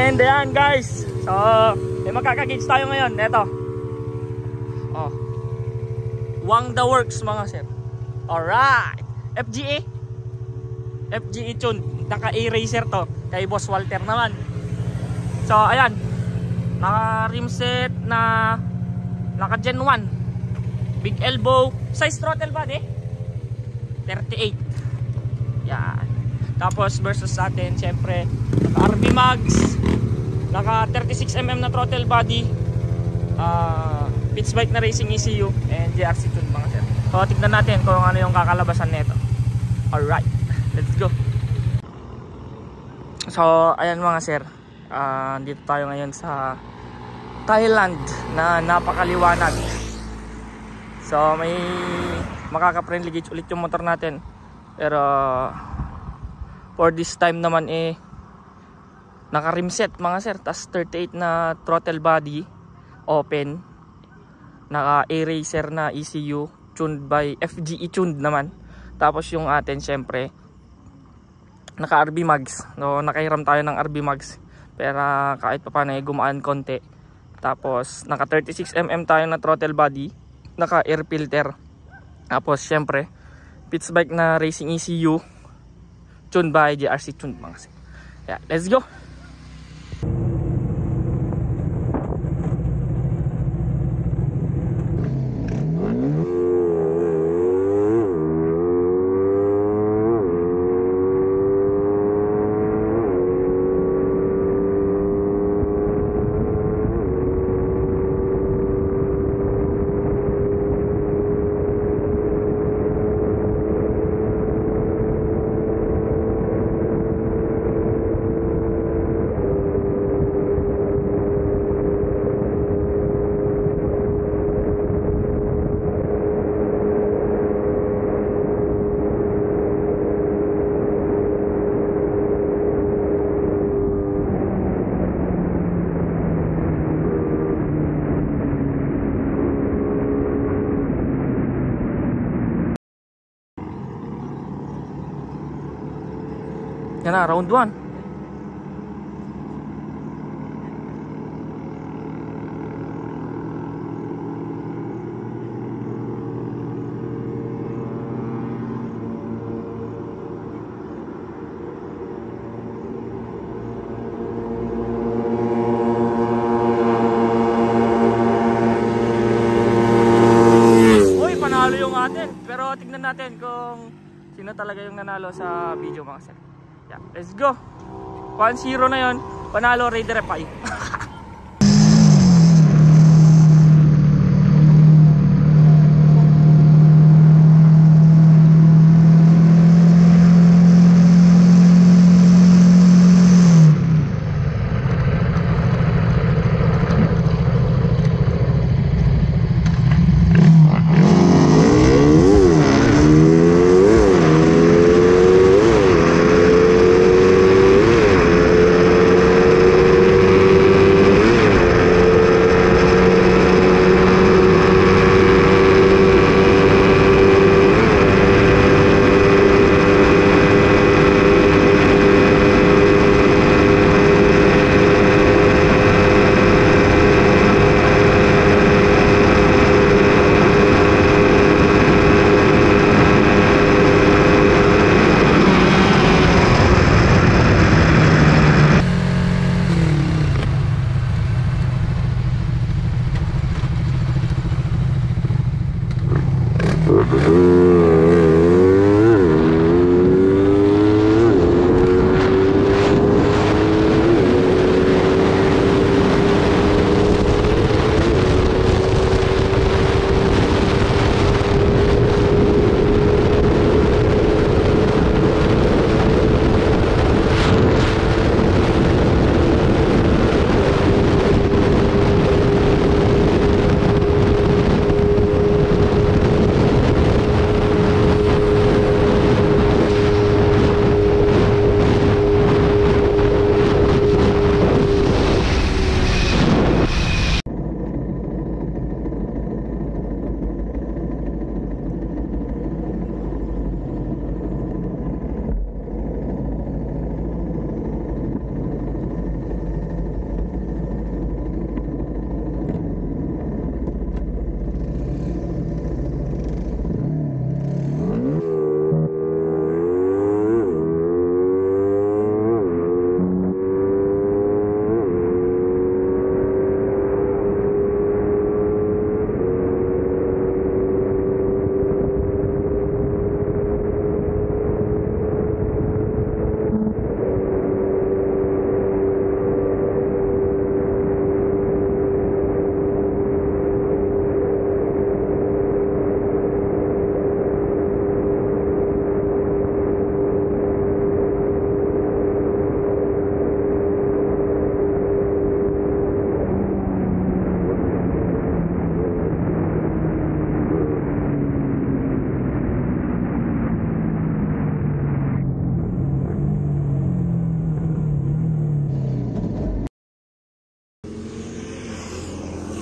And ayan guys, so may magkaka-gauge tayo ngayon. Eto, oh, Wang the works mga sir. Alright, FGE tune, naka A-Racer to, kay Boss Walter naman. So ayan, naka rim set na naka Gen 1, big elbow, size throttle body 38. Yan. Tapos versus sa atin, syempre, naka RB Mags, naka 36mm na throttle body, pitch bike na racing ECU, and JRC tune mga sir. So tignan natin kung ano yung kakalabasan nito. Alright, let's go. So ayan mga sir, dito tayo ngayon sa Thailand na napakaliwanag. So may makaka-friendly gauge ulit yung motor natin, pero for this time naman naka rim set mga sir, tas 38 na throttle body open, naka A-Racer na ECU tuned by FGE tuned naman. Tapos yung atin syempre naka RB Mags, no, nakahiram tayo ng RB Mags, pero kahit pa paano gumaan konti. Tapos naka 36mm tayo na throttle body, naka air filter. Tapos syempre pitch bike na racing ECU tuned by JRC tuned mga sir. Yeah, let's go. Yan na, round 1. Uy, panalo yung atin. Pero tignan natin kung sino talaga yung nanalo sa video mga sir. Yeah, let's go. 1-0 na yon. Panalo Raider FI.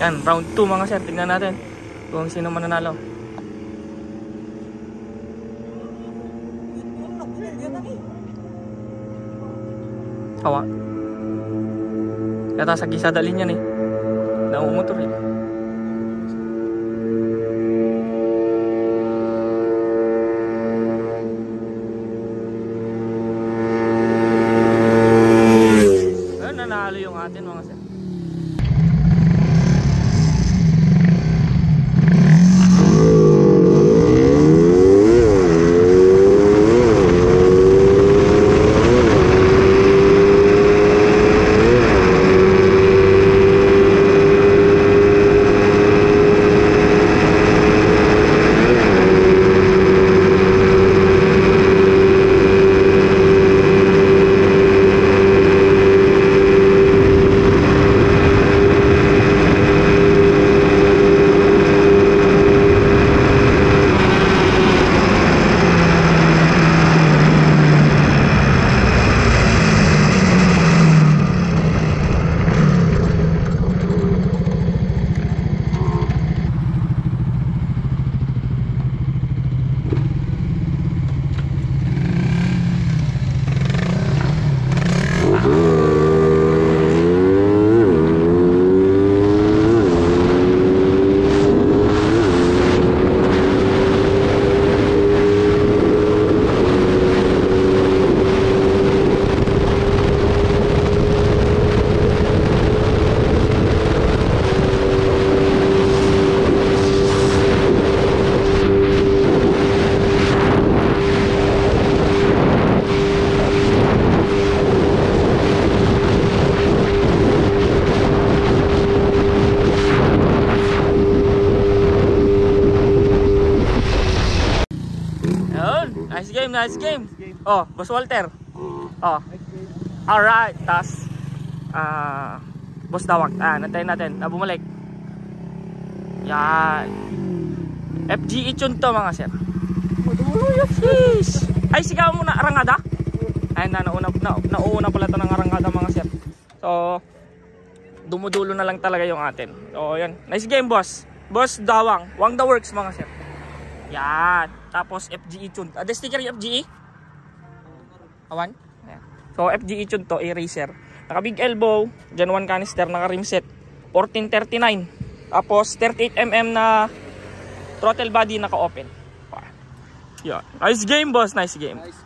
Yan, round 2 mga sir. Tingnan natin kung sino mananalo. Hawa. Yata sa gisa dalin yan eh. Naumumotor eh. Nanalo yung atin mga sir. Nice game. Oh, Boss Walter. Oh. Alright, tas Boss Dawak. Nantayin natin na bumalik. Yan. FGE tune to mga sir. Sheesh. Ay, sigaw mo na arangada. Ay, nauuna pala ito ng arangada mga sir. So, dumudulo na lang talaga yung atin. So, yan. Nice game, boss. Boss Dawang. Wang the works mga sir. Yan. Tapos FGE tune. Ada sticker yung FGE? Awan? Ayan. So FGE tune to, eraser. Naka big elbow, Gen 1 canister, naka rim set. 1439. Tapos 38mm na throttle body, naka open. Yan. Nice game boss, nice game.